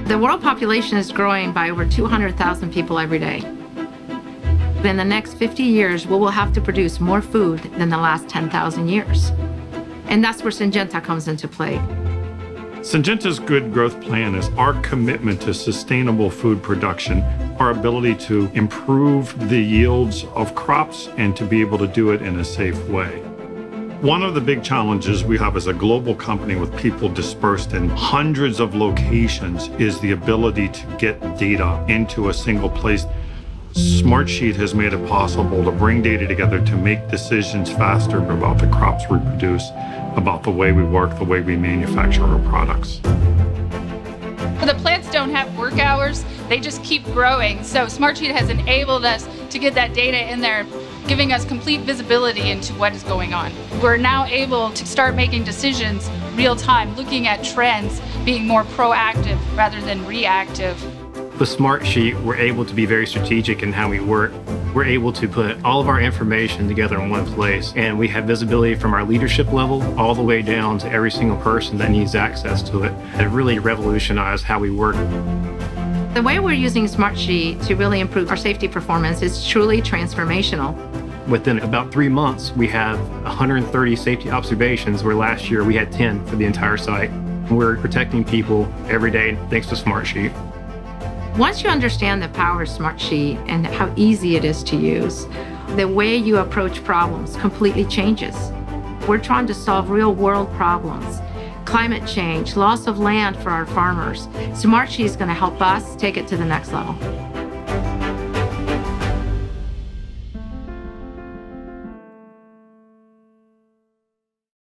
The world population is growing by over 200,000 people every day. In the next 50 years, we will have to produce more food than the last 10,000 years. And that's where Syngenta comes into play. Syngenta's Good Growth Plan is our commitment to sustainable food production, our ability to improve the yields of crops and to be able to do it in a safe way. One of the big challenges we have as a global company with people dispersed in hundreds of locations is the ability to get data into a single place. Smartsheet has made it possible to bring data together to make decisions faster about the crops we produce, about the way we work, the way we manufacture our products. The plants don't have work hours, they just keep growing. So Smartsheet has enabled us to get that data in there, giving us complete visibility into what is going on. We're now able to start making decisions real time, looking at trends, being more proactive rather than reactive. With Smartsheet, we're able to be very strategic in how we work. We're able to put all of our information together in one place, and we have visibility from our leadership level all the way down to every single person that needs access to it. It really revolutionized how we work. The way we're using Smartsheet to really improve our safety performance is truly transformational. Within about 3 months, we have 130 safety observations, where last year we had 10 for the entire site. We're protecting people every day thanks to Smartsheet. Once you understand the power of Smartsheet and how easy it is to use, the way you approach problems completely changes. We're trying to solve real-world problems, climate change, loss of land for our farmers. Smartsheet is going to help us take it to the next level.